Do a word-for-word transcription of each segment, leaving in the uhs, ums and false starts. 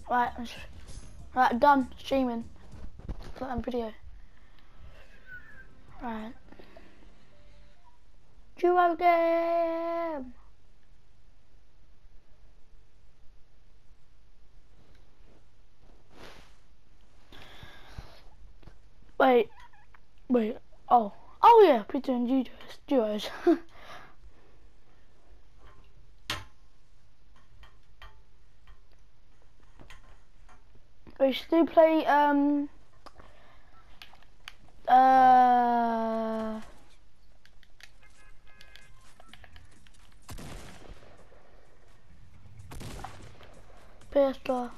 Right, I'm right, done streaming. Put on video. Right. Duo game. Wait, wait. Oh, oh yeah, we're doing duos. Duos. We should do play um uh P S four.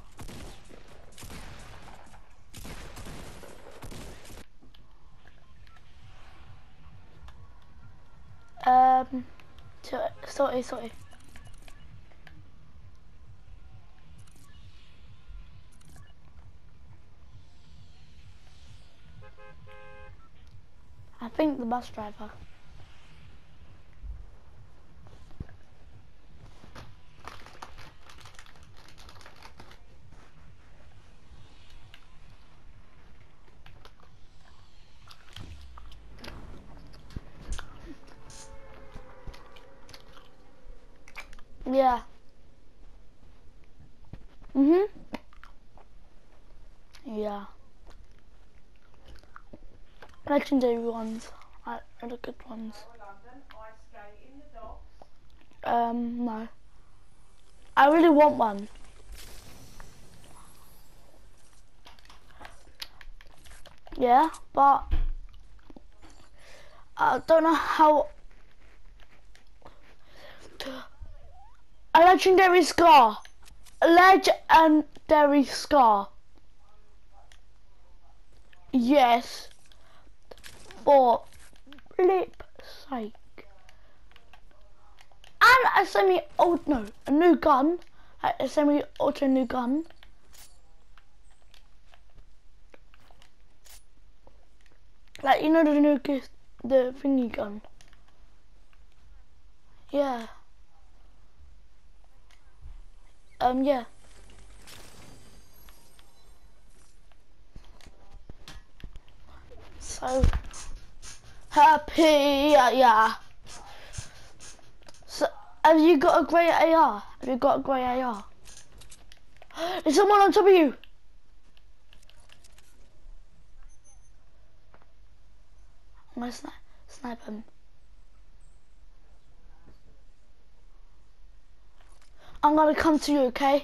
Um sorry, sorry. I think the bus driver. Yeah. Mhm. Yeah. Legendary ones. Are the good ones. Um, no. I really want one. Yeah, but I don't know how. A legendary scar. A legendary scar. Yes. For flip's sake. And a semi old no, a new gun. Like a semi auto new gun. Like you know the new gift, the thingy gun. Yeah. Um yeah. So happy, yeah, yeah. So have you got a grey A R? Have you got a grey A R? There's someone on top of you. I'm gonna snipe, snipe him. I'm gonna come to you, okay?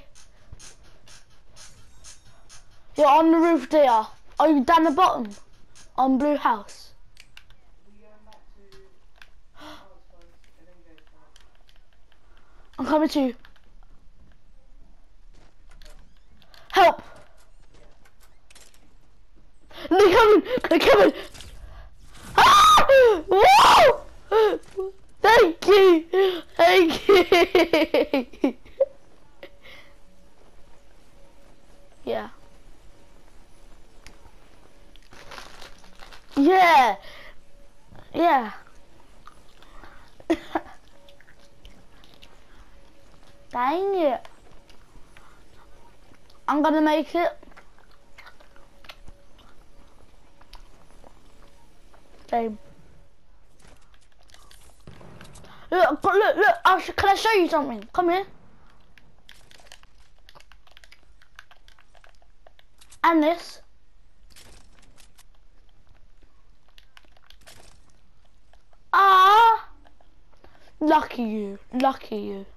You're on the roof there. Are you down the bottom? On blue house. I'm coming to you. Help! They're coming! They're coming! Ah! Whoa! Thank you! Thank you! Yeah. Yeah! Yeah! Dang it! I'm gonna make it. Same. Look, look, look! I'll sh can I show you something? Come here. And this. Ah! Lucky you. Lucky you.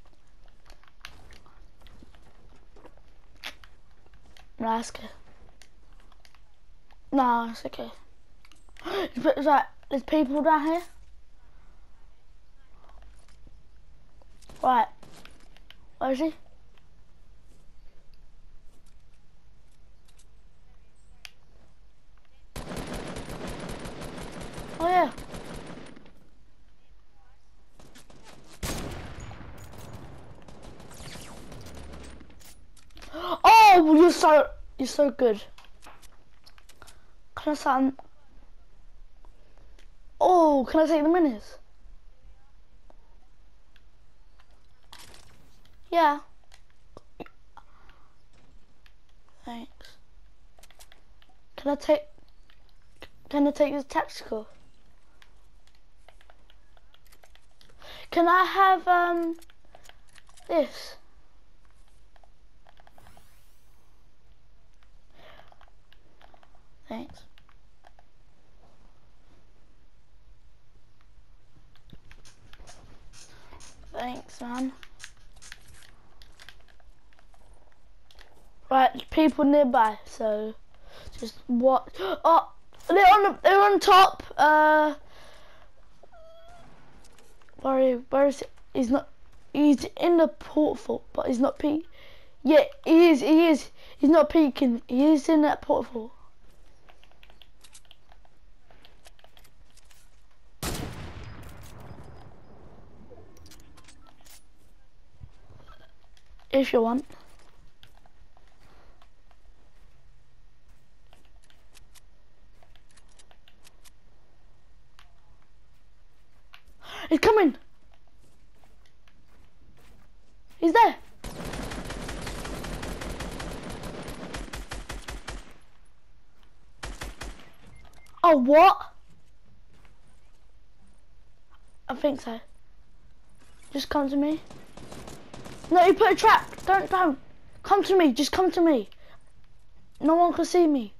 No, that's okay. No, it's okay. Is that, there's people down here? Right. Where is he? Oh yeah. Oh, you're so, you're so good. Can I sound? Oh, can I take the minis? Yeah. Thanks. Can I take, can I take this tactical? Can I have, um, this? Thanks. Thanks, man. Right, people nearby, so just watch. Oh, they're on the, they're on top. Uh, where, where is it? He's not. He's in the portal, but he's not peek. Yeah, he is. He is. He's not peeking. He is in that portal. If you want. He's coming. He's there. Oh, what? I think so. Just come to me. No, you put a trap. Don't, don't. Come to me. Just come to me. No one can see me.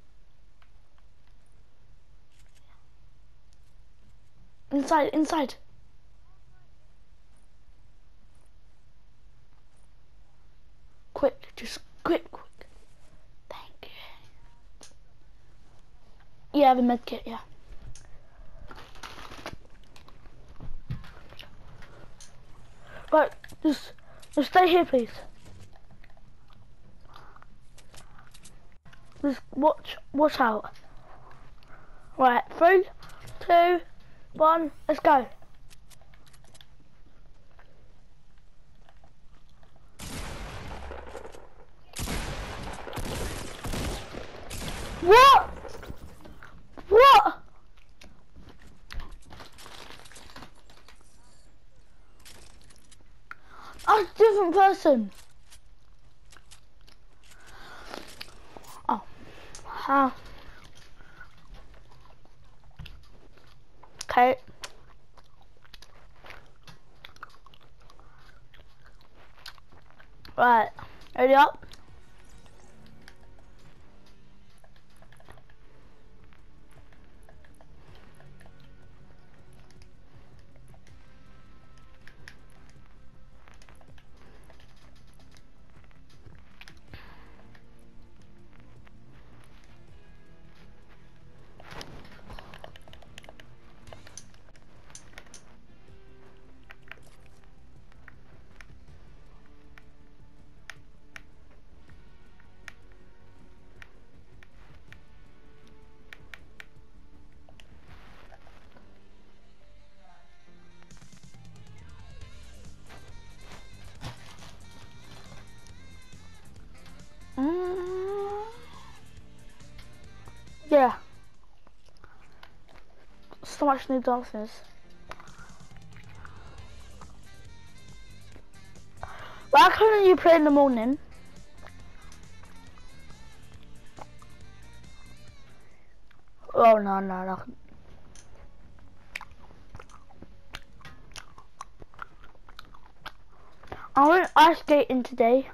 Inside, inside. Quick, just quick, quick. Thank you. Yeah, I have a med kit, yeah. Right, just, just stay here, please. Just watch, watch out. Right, three, two, one, let's go. What? What? I'm a different person. Oh, how? Okay. Right, ready up. Mm. Yeah. So much new dances. Why couldn't you play in the morning? Oh no no no. I went ice skating today.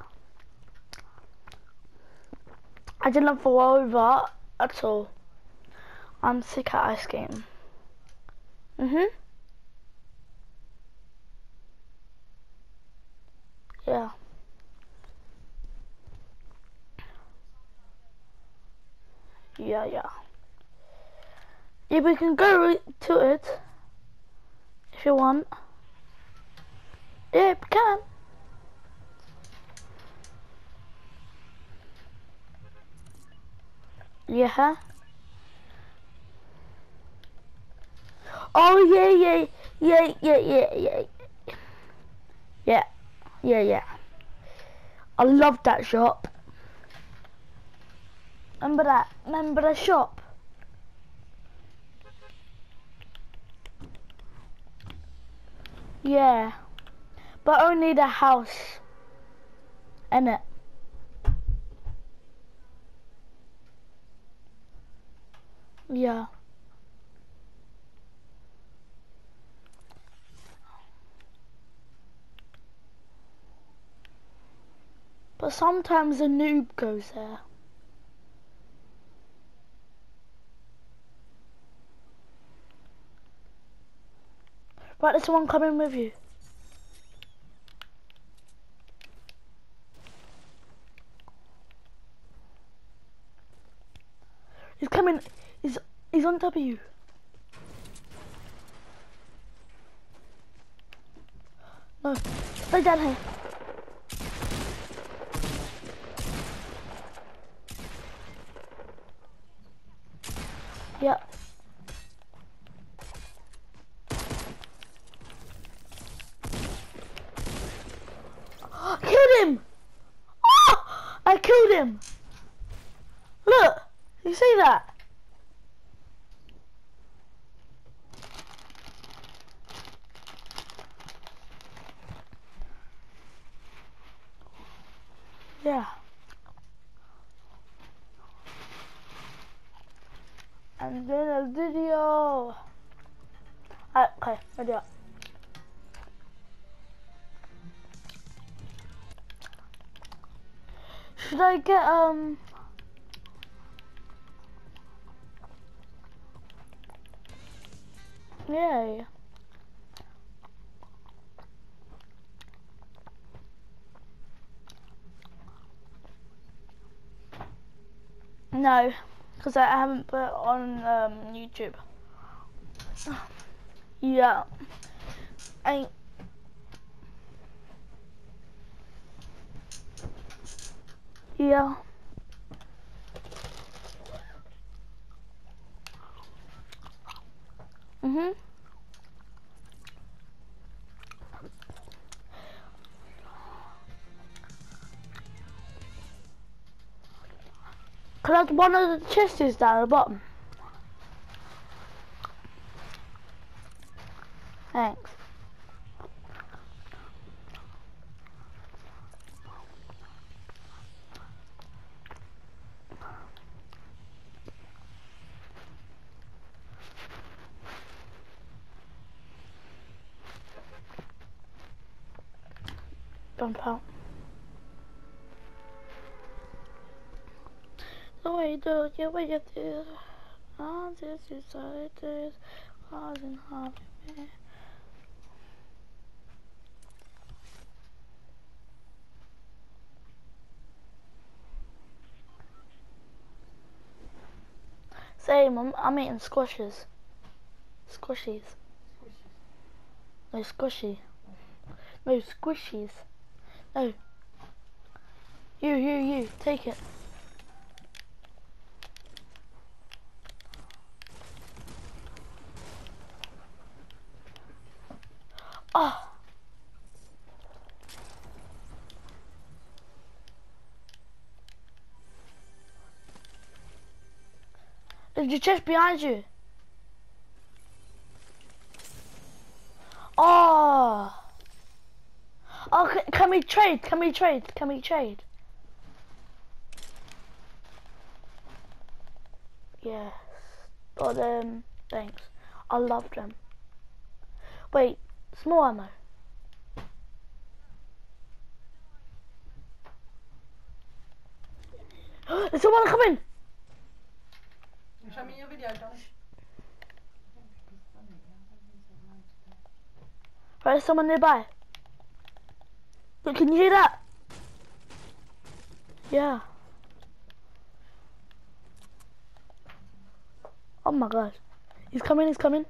I didn't fall over at all. I'm sick at ice skating. Mhm. Yeah. Yeah, yeah. Yeah, we can go to it if you want. Yeah, we can. Yeah. Oh yeah, yeah, yeah, yeah, yeah, yeah, yeah, yeah, yeah. I love that shop. Remember that? Remember the shop? Yeah, but only the house, innit? Yeah. But sometimes a noob goes there. Right, there's someone coming with you. He's coming. He's he's on W. No, stay down here. Yeah. Killed him! Oh, I killed him! Look! You see that? Yeah. And then a video. Alright, okay, video. Should I get um yeah. No, because I haven't put it on um, YouTube. Yeah. I. Yeah. Mhm. Cause one of the chests is down at the bottom. Thanks. Jump out. The way you do it, the way you do it. All this society causing harm to me. Same, I'm, I'm eating squashes. Squishies. No, squishy. No, squishies. No. You, you, you, take it. Oh. There's your chest behind you. Oh. Oh, c can we trade? Can we trade? Can we trade? Yes. But um, thanks. I love them. Wait, small ammo. There's someone coming. Show me your video, John. Right, there's someone nearby. Look, can you hear that? Yeah. Oh my god. He's coming, he's coming.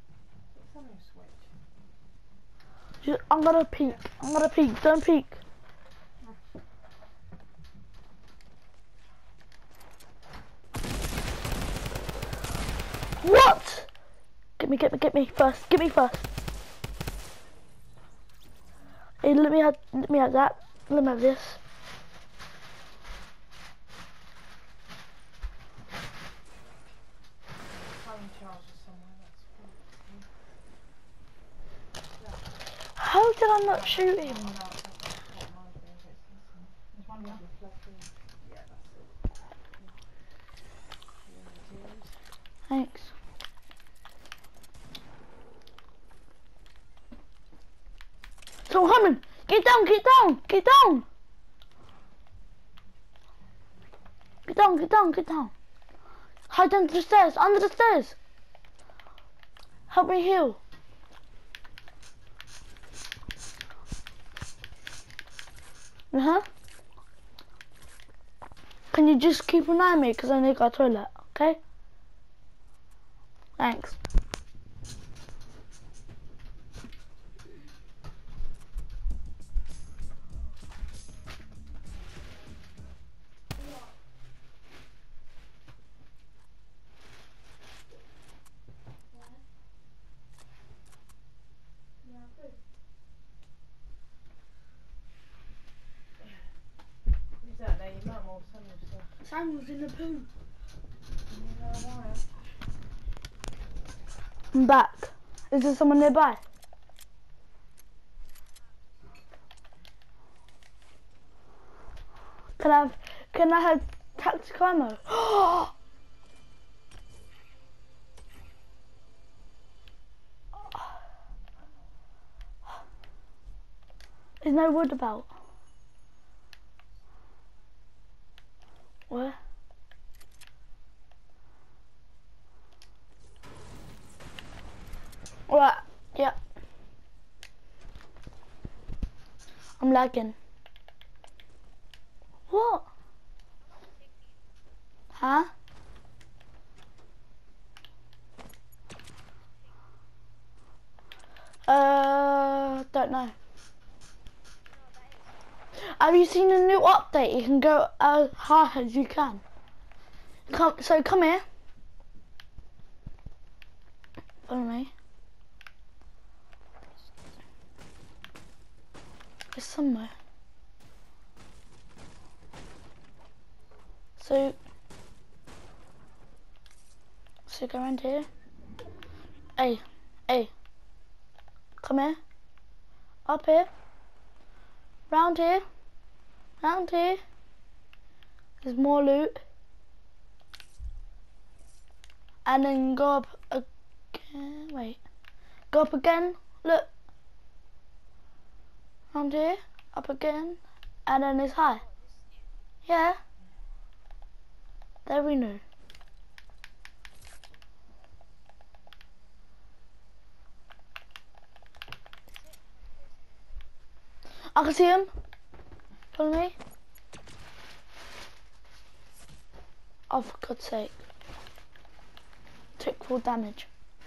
Just, I'm gonna peek. I'm gonna peek. Don't peek. What? Get me, get me, get me first. Get me first. Hey, let me have, let me have that. Let me have this. How did I not shoot him? Thanks. Still coming. Get down, get down, get down. Get down, get down, get down. Hide under the stairs, under the stairs. Help me heal. Uh-huh. Can you just keep an eye on me because I need to go to the toilet, okay? Thanks. Samuel's in the poo. I'm back. Is there someone nearby? Can I have, can I have tactical ammo? There's no wood about. Where? Right, yeah. I'm lagging. What? Huh? Uh, don't know. Have you seen a new update? You can go as high as you can. Come, so come here. Follow me. It's somewhere. So, so go around here. Hey, hey. Come here. Up here. Round here. Round here. There's more loot. And then go up again. Wait. Go up again. Look. Round here. Up again. And then it's high. Yeah. There we know. I can see him. Follow me. Oh, for God's sake. Took full damage.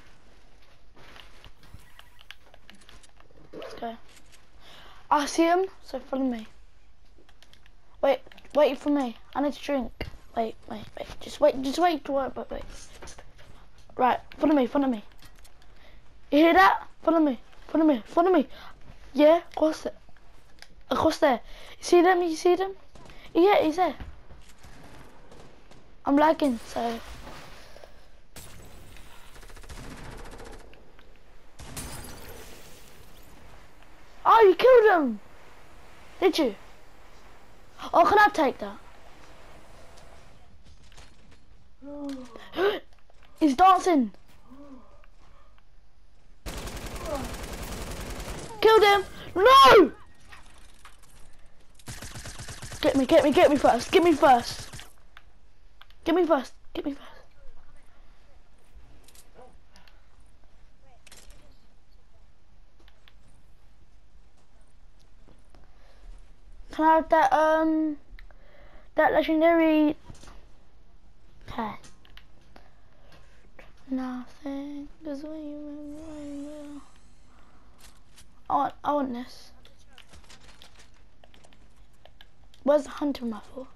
Let's go. I see him, so follow me. Wait, wait for me. I need to drink. Wait, wait, wait. Just wait, just wait to work, but wait. Right, follow me, follow me. You hear that? Follow me, follow me, follow me. Yeah, across it. Across there. You see them? You see them? Yeah, he's there. I'm lagging, so. Oh, you killed him! Did you? Oh, can I take that? He's dancing. Killed him. No! Get me, get me, get me first. Get me first. Get me first. Get me first. Can I have that, um, that legendary? Okay. Nothing is what you remember. I want, I want this. Where's the hunting rifle?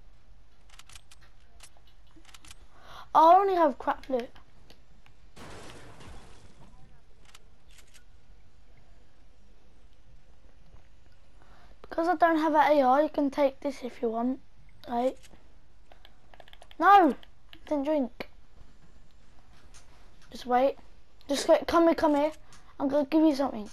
I only have crap loot. Because I don't have an A R, you can take this if you want. Right? No! Didn't drink. Just wait. Just wait. Come here, come here. I'm gonna give you something.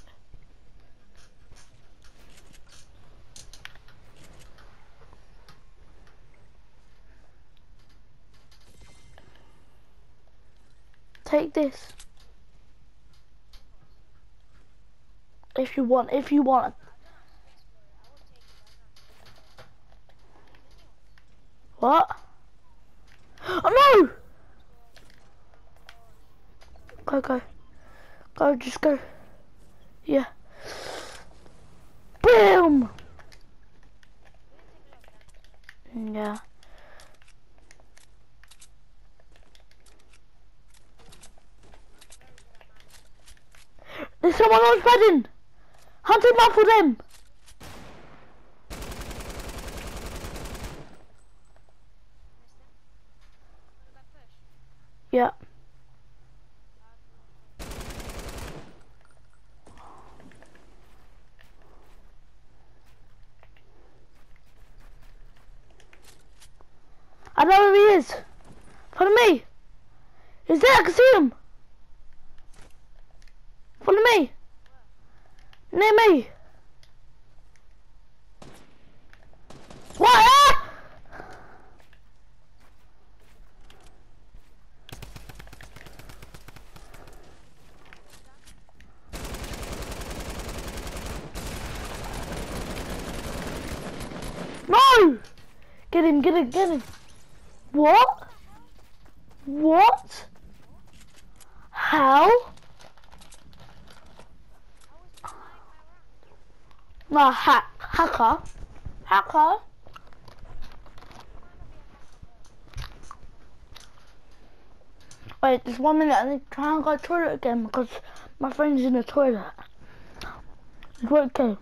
Take this. if you want, if you want. What? Oh no! Go, go. Go, just go. Yeah. Boom! Yeah. There's someone on spreading! Hunting muffled him! Yeah. I know where he is. Follow me. He's there, I can see him. Follow me. Near me. What? Ah! No! Get him, get him, get him. What? What? How? No, hack, hacker, hacker. Wait, just one minute. I need to try and go to the toilet again because my friend's in the toilet. It won't go.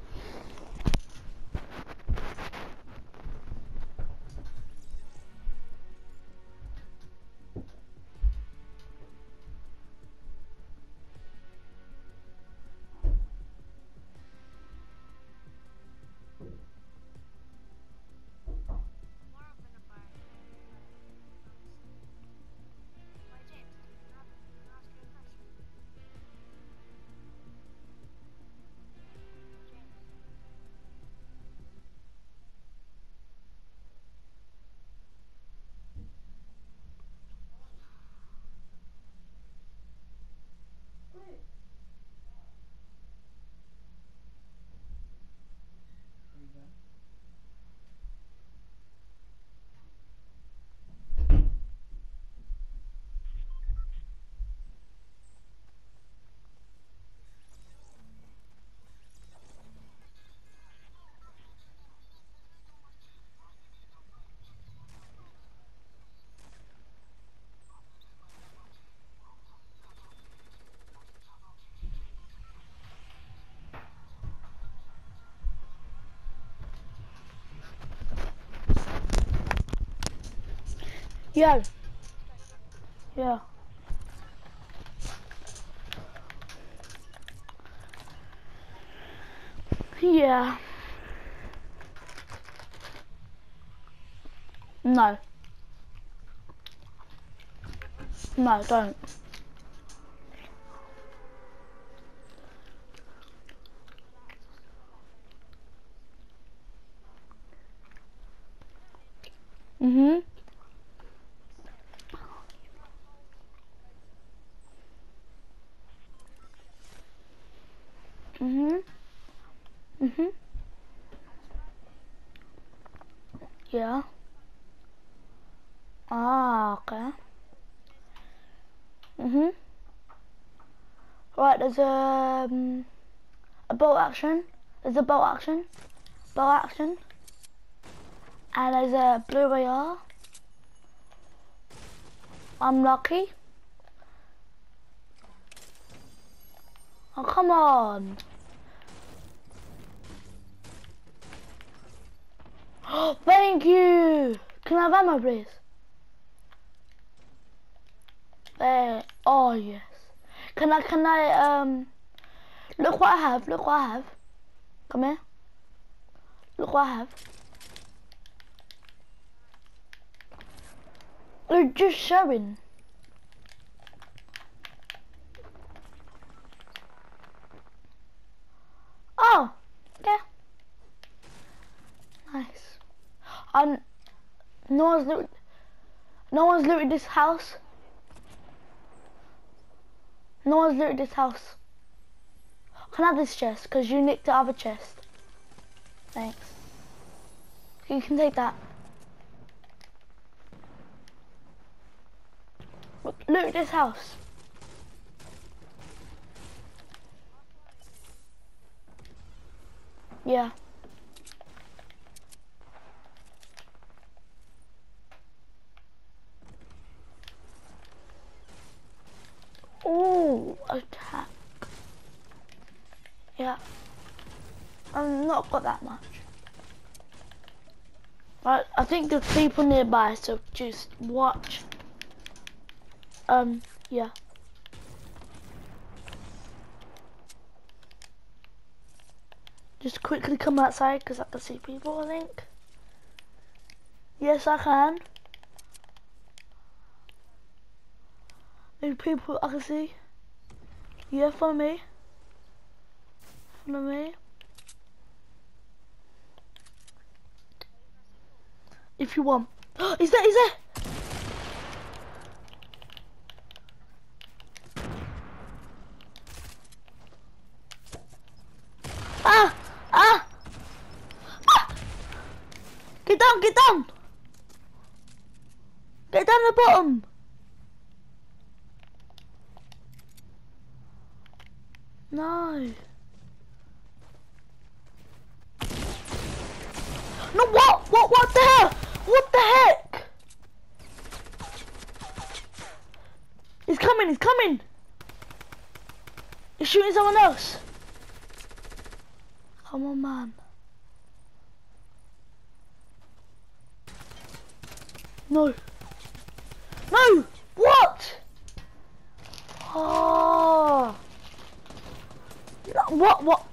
Yo. Yeah. Yeah. No. No, don't. Mhm. Mhm. Mhm. Yeah. Ah, okay. Mhm. Right, there's a um, a bolt action. There's a bolt action. Bolt action. And there's a blue A R. I'm lucky. Oh, come on. Thank you. Can I have ammo, please? There. Oh, yes. Can I, can I, um, look what I have, look what I have. Come here. Look what I have. They're just showing. Oh, yeah. Nice. Um, no one's looted, no one's looted this house. No one's looted this house. Can I have this chest? Because you nicked the other chest. Thanks. You can take that. Look, look at this house. Yeah. Oh, attack. Yeah. I've not got that much. Right, I think there's people nearby, so just watch. Um, yeah. Just quickly come outside because I can see people, I think. Yes, I can. There's people I can see. Yeah, follow me. Follow me. If you want. Is that, is that? Ah! Ah! Ah! Get down, get down! Get down the bottom! No. No, what? What? What the hell? What the heck? He's coming, he's coming! He's shooting someone else. Come on, man. No. No! What? Oh. No, what? What?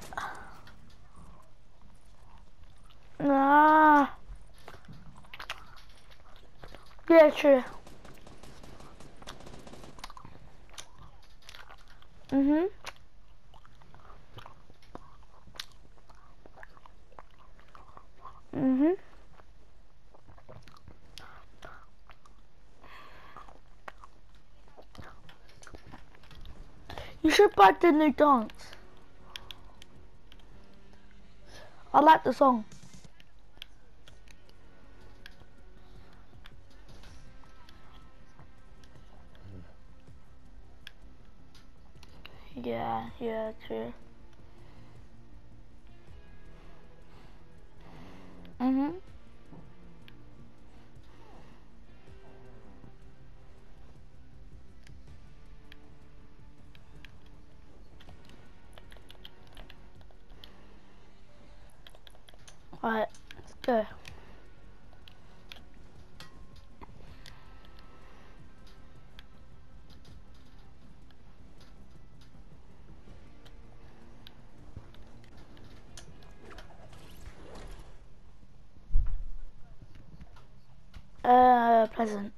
Nah. Yeah, true. Mhm. Mhm. You should buy the new dance. I like the song. Yeah, yeah, true. Mhm. Alright, let's go. Uh, Pleasant.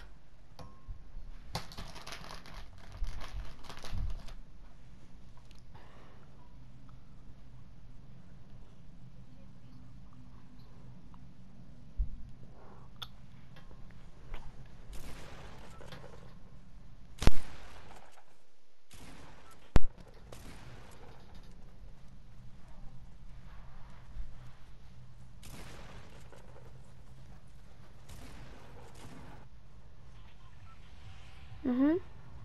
Mhm.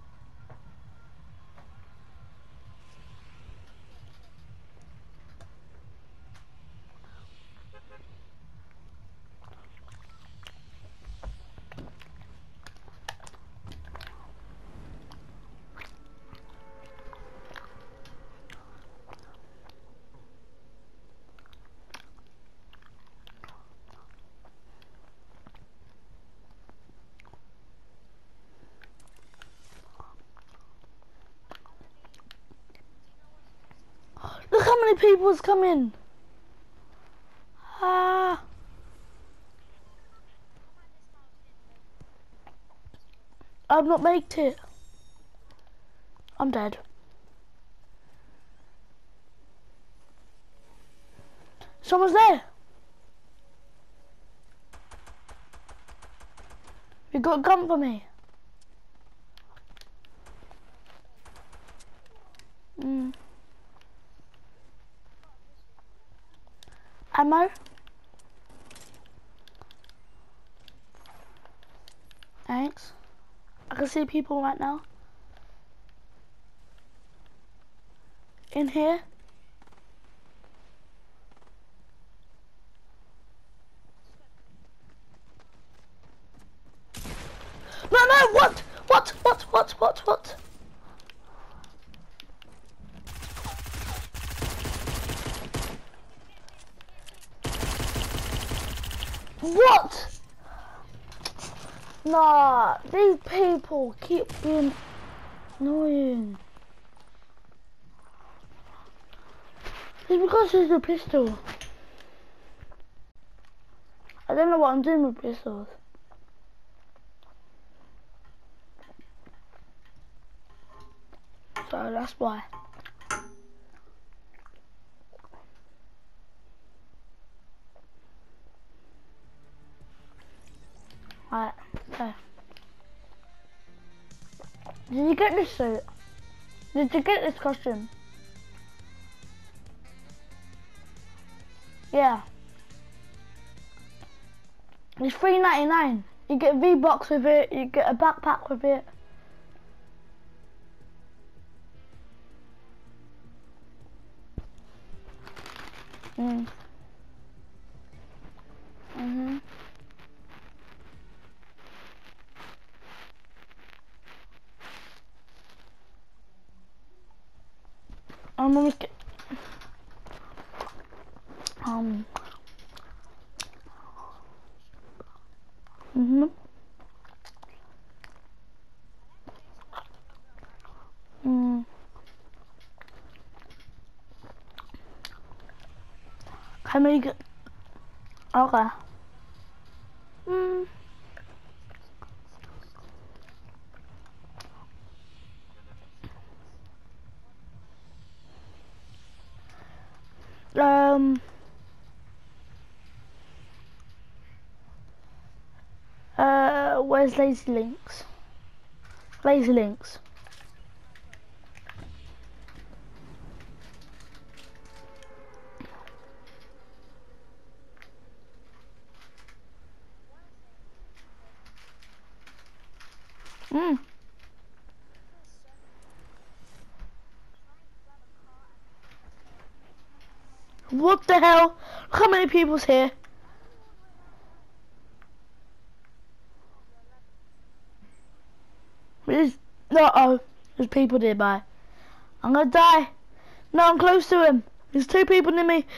Look how many people's coming. Ah. I've not made it. I'm dead. Someone's there. You got a gun for me. Mm. ammo? Thanks. I can see people right now. In here. No, no, what? What? What? What? What? What? What? Nah, these people keep being annoying. It's because it's a pistol. I don't know what I'm doing with pistols. So that's why. Right, okay. Did you get this suit? Did you get this costume? Yeah. It's three ninety-nine. You get a V-Box with it, you get a backpack with it. Mm. Mhm. I'm gonna get um. Mhm. Mm. How many get? Okay. Mm. Um. Uh. Where's Lazy Links? Lazy Links. Mm. What the hell? Look how many people's here. There's, no, oh, there's people nearby. I'm gonna die. No, I'm close to him. There's two people near me.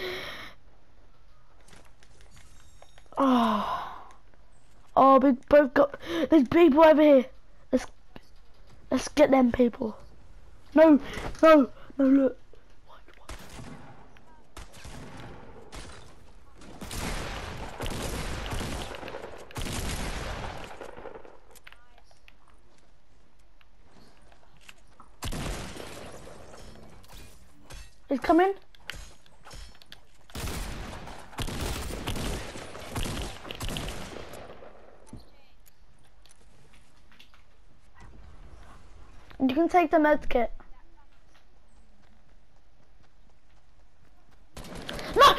Oh, oh, we both got. There's people over here. Let's let's get them people. No, no, no. Look. What, what? He's coming. You can take the med kit. No!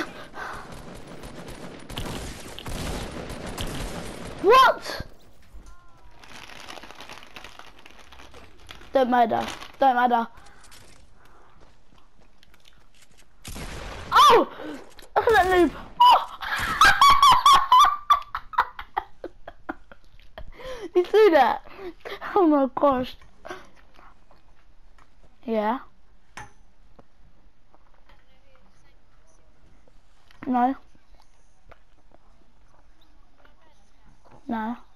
What? Don't matter. Don't matter. Oh! Look at that noob. Oh! You see that? Oh my gosh. Yeah. No. No.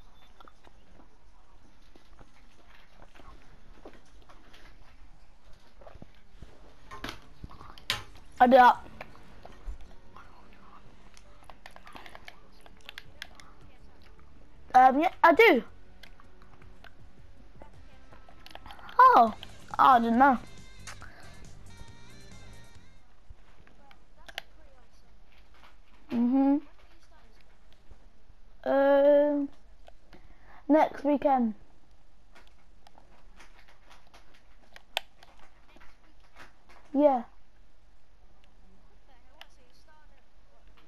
I do that. Um, yeah, I do. Oh. Oh, I didn't know. Mhm. Um. Next weekend. Yeah.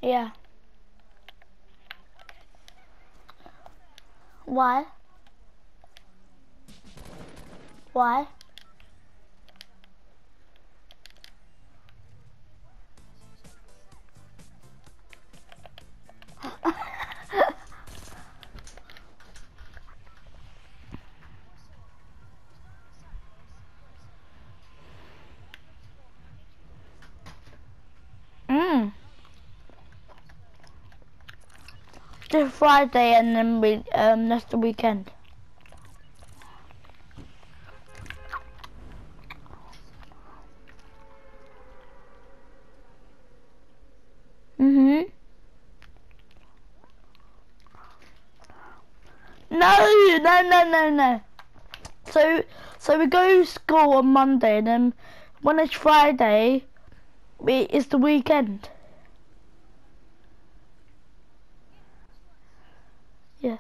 Yeah. Why? Why? Mm. Just Friday and then we um that's the weekend. Mhm. No, no, no, no, no. So, so we go to school on Monday, and then when it's Friday, we it's the weekend. Yeah.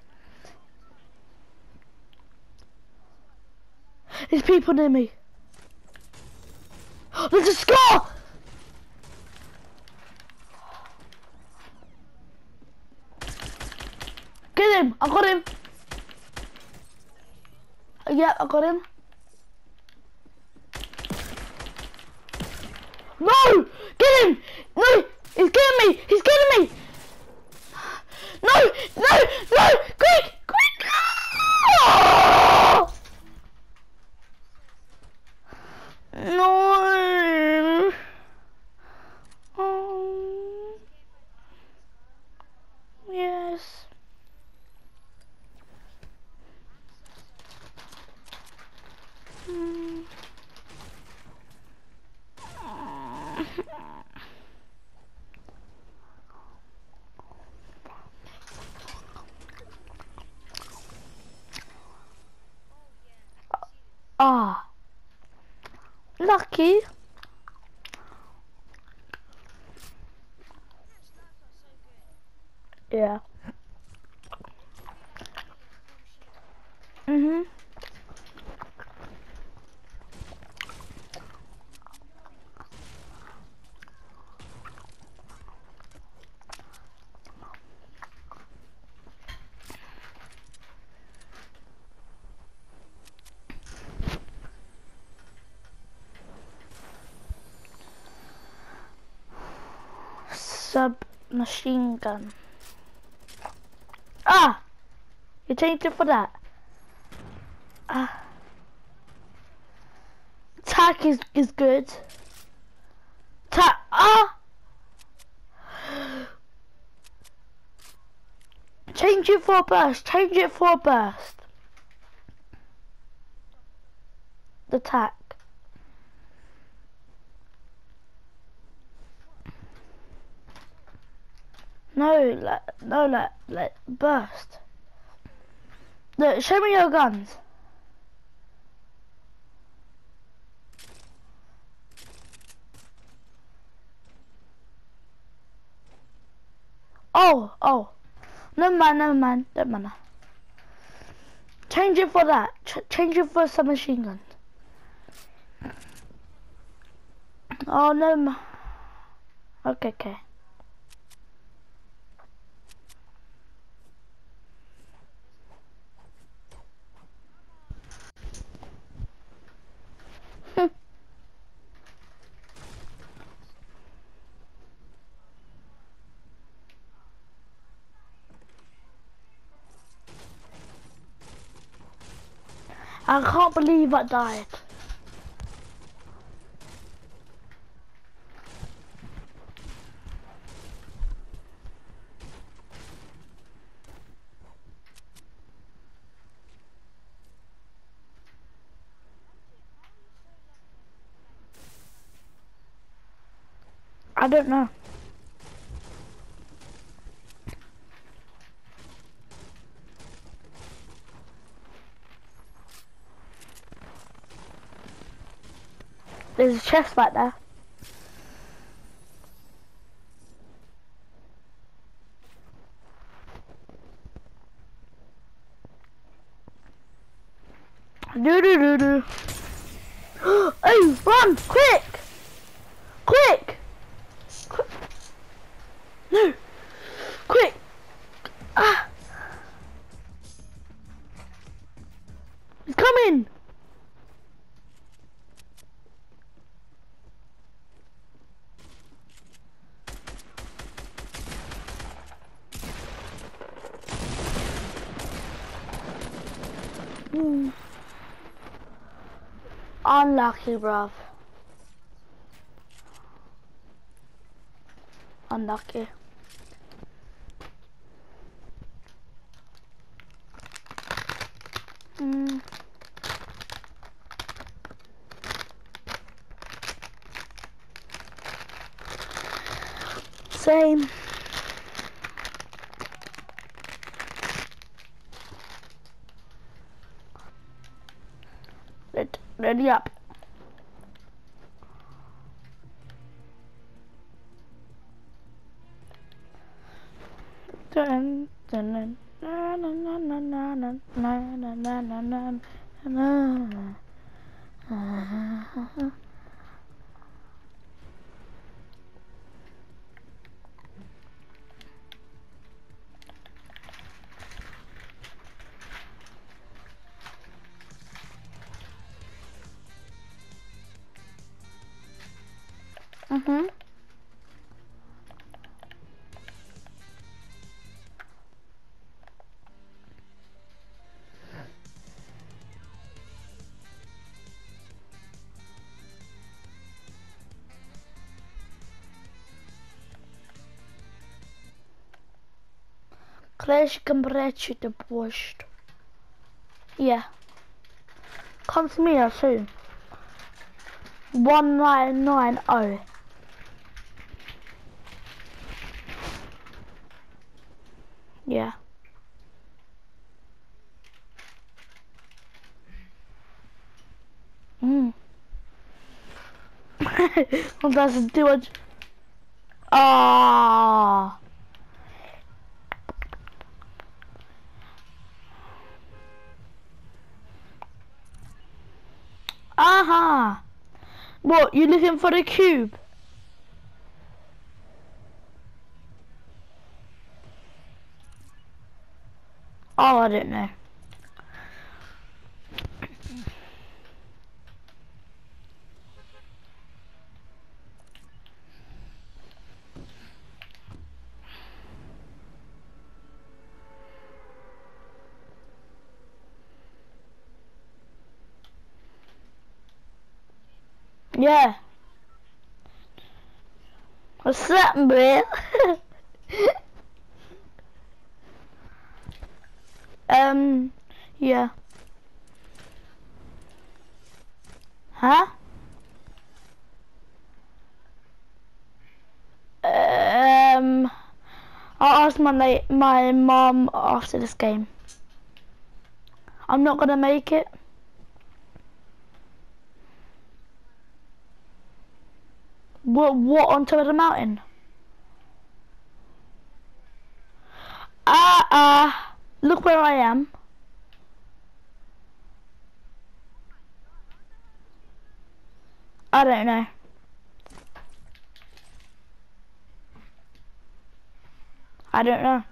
There's people near me. There's a score! Get him! I got him! Yeah, I got him. No! Get him! No! He's getting me! He's getting me! No! No! No! Quick! Quick! Oh! No! Oh. Yes. Mm. Ah, lucky. Yeah. Mhm. Submachine gun. Ah, you changed it for that. Ah, tack is is good. Tack. Ah. Change it for a burst. Change it for a burst. The tack. No, like, no, like, like, burst. Look, show me your guns. Oh, oh. Never mind, never mind, never mind. Change it for that. Ch change it for a submachine gun. Oh, no. Okay, okay. I can't believe I died. I don't know. There's a chest back there. Do do do do. Oh, run! Quick! Quick! Quick! Hmm. Unlucky, bruv. Unlucky. Hmm. Same. Red, ready up. Dun, dun, dun, na, na, na, na, na, na, na, na, na, na, na. Mhm. Kleś completed the post. Yeah. Come to me soon. One nine nine oh. Yeah. Mm. What does it do? Ah. Aha. What? You looking for the cube? Oh, I don't know. Yeah. What's that, man? um, yeah. Huh? Um, I'll ask my late, my mom after this game. I'm not gonna make it. What? What on top of the mountain? Ah, ah. Look where I am. I don't know. I don't know.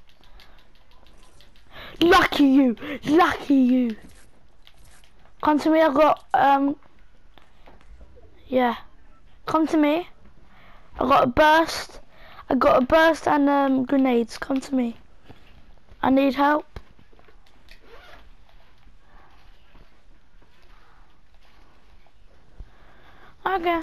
Lucky you! Lucky you! Come to me, I got, um... yeah. Come to me. I got a burst. I got a burst and, um, grenades. Come to me. I need help. Okay.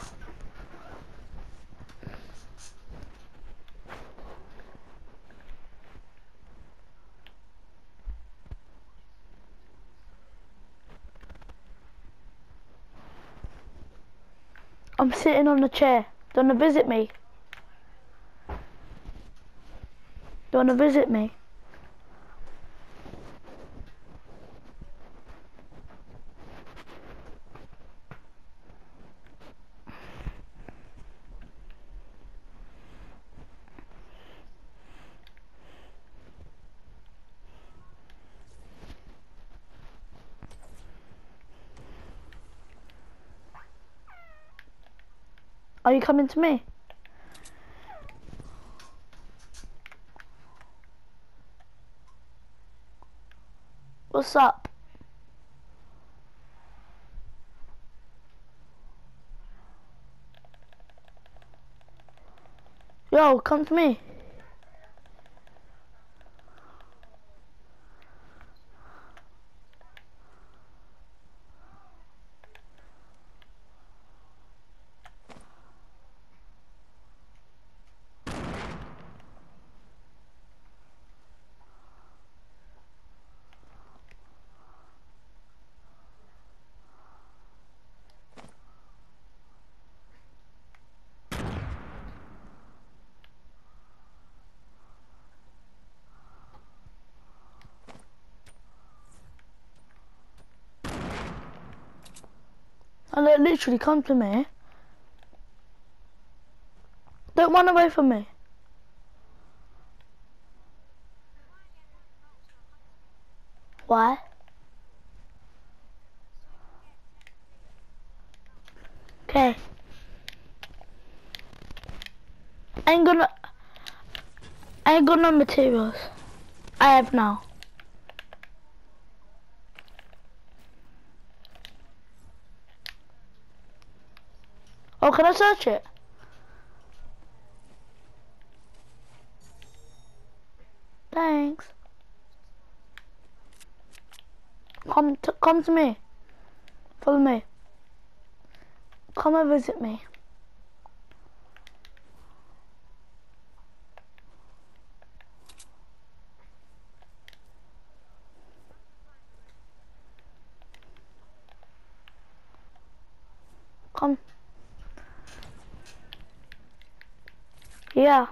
I'm sitting on the chair. Do you want to visit me? Do you want to visit me? Are you coming to me? What's up? Yo, come to me. And it literally come to me. Don't run away from me. Why? Okay. I ain't gonna. I ain't got no materials. I have now. Oh, can I search it? Thanks. Come to, come to me. Follow me. Come and visit me. Come. Yeah.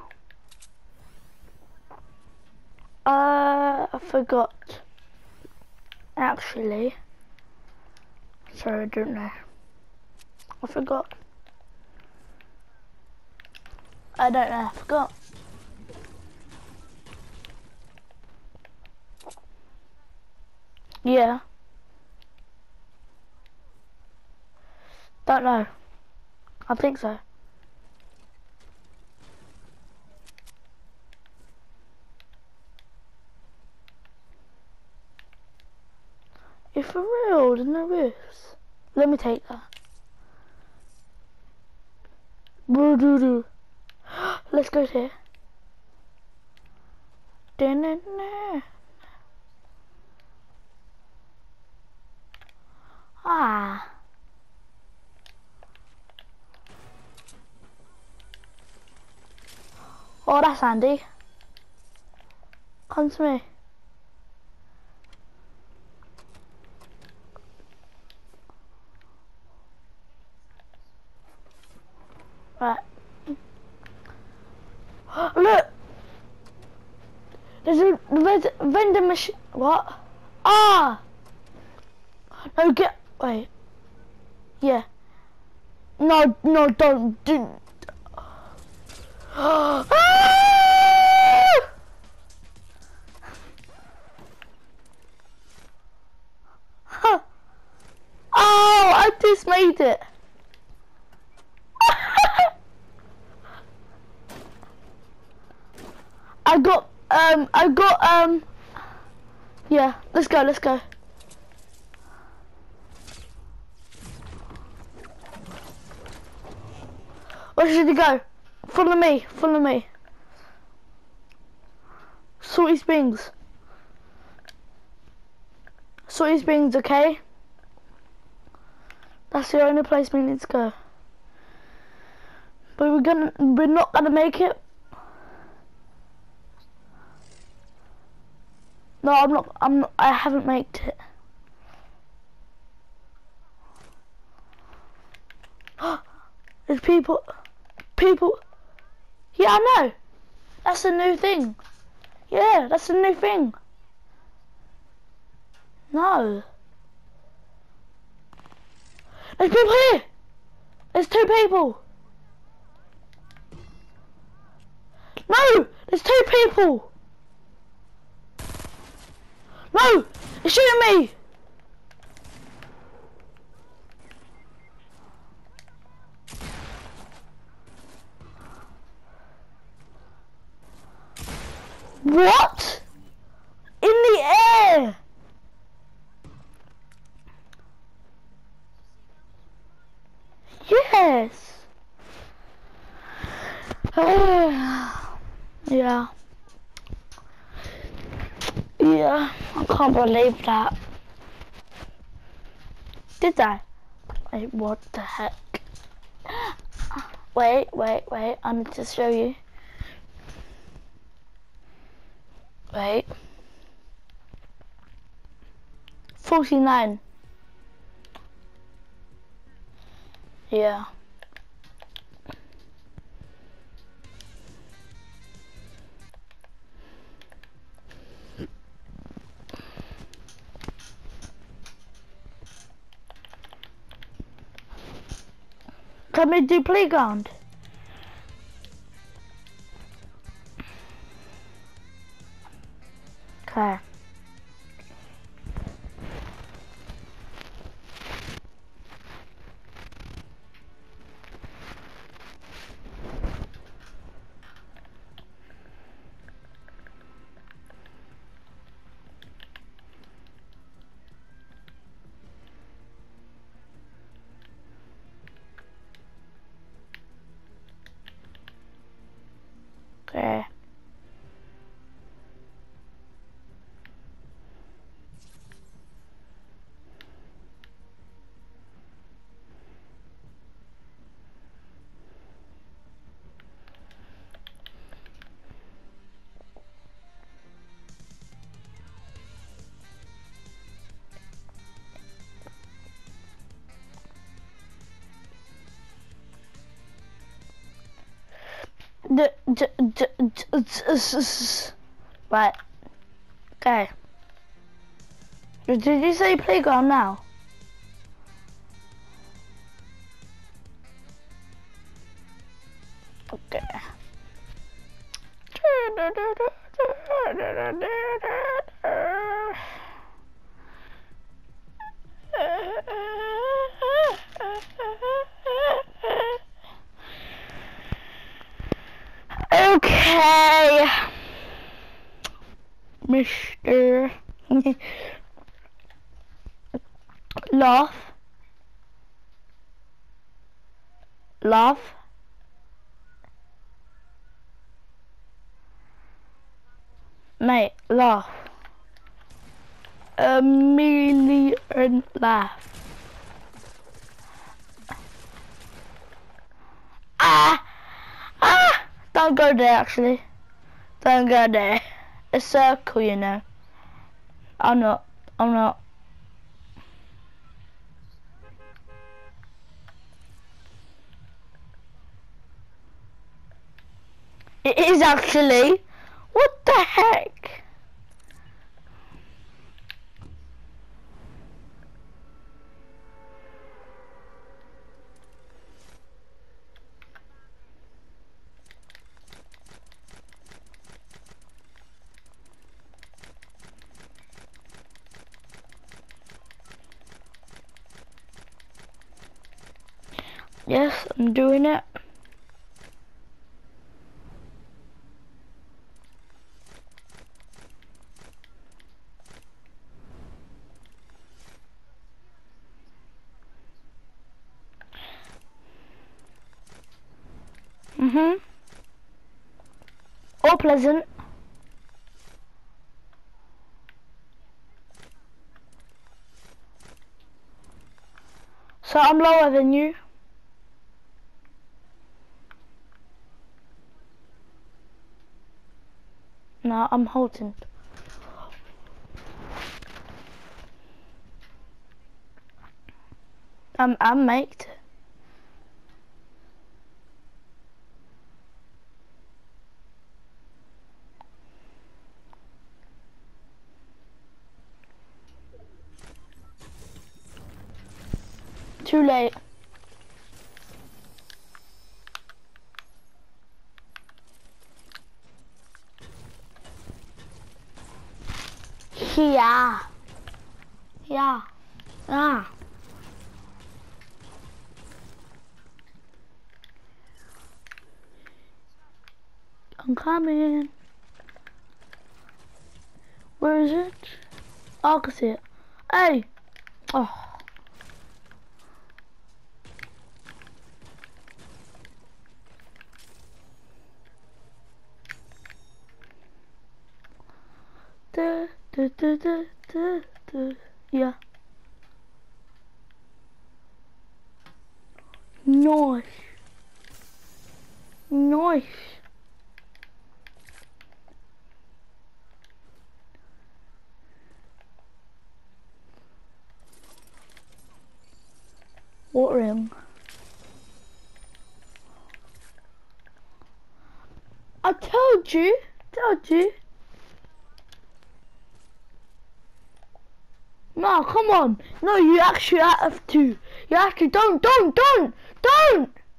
Uh, I forgot. Actually. Sorry, I don't know. I forgot. I don't know, I forgot. Yeah. Don't know. I think so. If for real, there's no roofs. Let me take that. Boo-doo-doo. Let's go here. Da-na-na. Ah. Oh, that's handy. Come to me. Right. Look! There's a red vending machine. What? Ah! No, get. Wait. Yeah. No, no, don't. Do. Ah! Huh. Oh, I just made it. I got, um, I got, um, yeah, let's go, let's go. Where should we go? Follow me, follow me. Salty Springs. Salty Springs, okay? That's the only place we need to go. But we're gonna, we're not gonna make it. No, I'm not, I'm not, I haven't made it. There's people, people, yeah, I know. That's a new thing. Yeah, that's a new thing. No. There's people here. There's two people. No, there's two people. No, they're shooting me. What? In the air. Yes. Yeah. Yeah, I can't believe that. Did I? Wait, what the heck? Wait, wait, wait, I need to show you. Wait. forty-nine. Yeah. Can we do playground? Okay. Okay. D d d d d right. Okay. Did you say playground now? Okay. Okay, Mister Laugh, laugh, mate, laugh, a million laugh. Ah, ah, don't go there actually, don't go there, a circle you know, I'm not, I'm not. It is actually, what the heck? Yes, I'm doing it. Mm-hmm. All pleasant. So I'm lower than you. No, I'm holding. I'm I'm mate. Too late. Yeah. Yeah. Ah. I'm coming. Where is it? Oh, I can see it. Hey. Oh. Da, da, da, da, da, da. Yeah. Nice. Nice. What ring? I told you. Told you. No, come on. No, you actually have to. You have to. Don't, don't, don't, don't.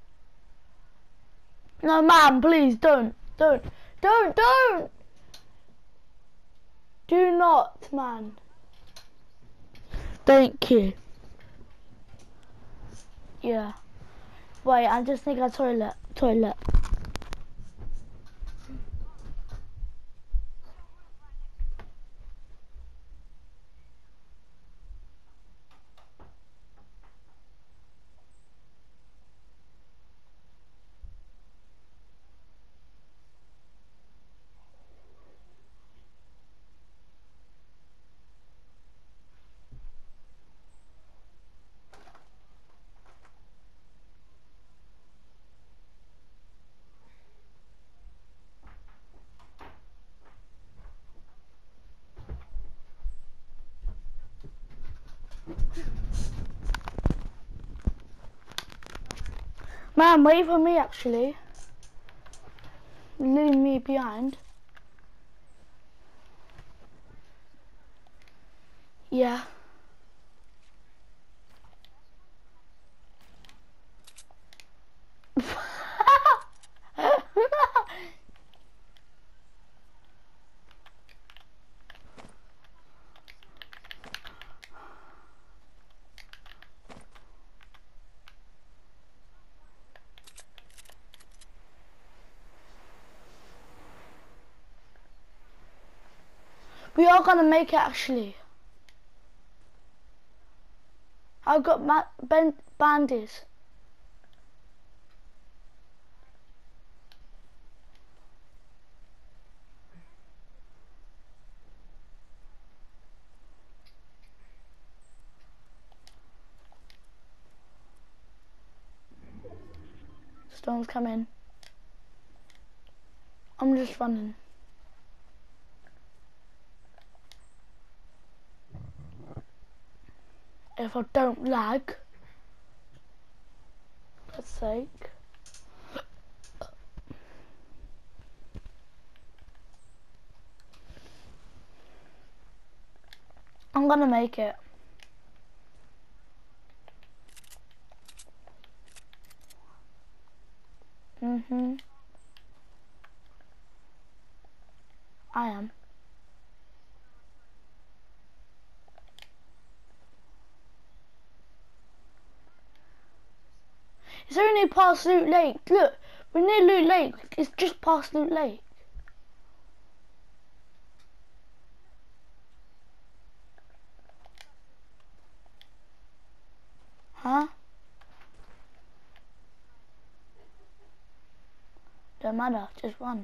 No, man, please don't, don't, don't, don't. Do not, man. Thank you. Yeah. Wait, I just think a toilet, toilet. Man, wait for me actually. Leave me behind. Yeah. We are gonna make it actually. I've got ma ben bandies. Storm's coming. I'm just running. If I don't lag, for God's sake. I'm gonna make it. Mm-hmm. I am. It's only past Loot Lake. Look, we're near Loot Lake. It's just past Loot Lake. Huh? Don't matter, just run.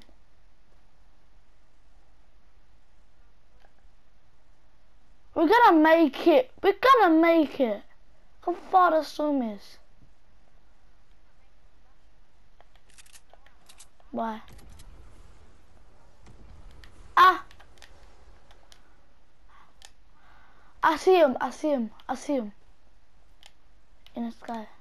We're gonna make it. We're gonna make it. How far the storm is? Why? Ah! I see him. I see him. I see him. In the sky.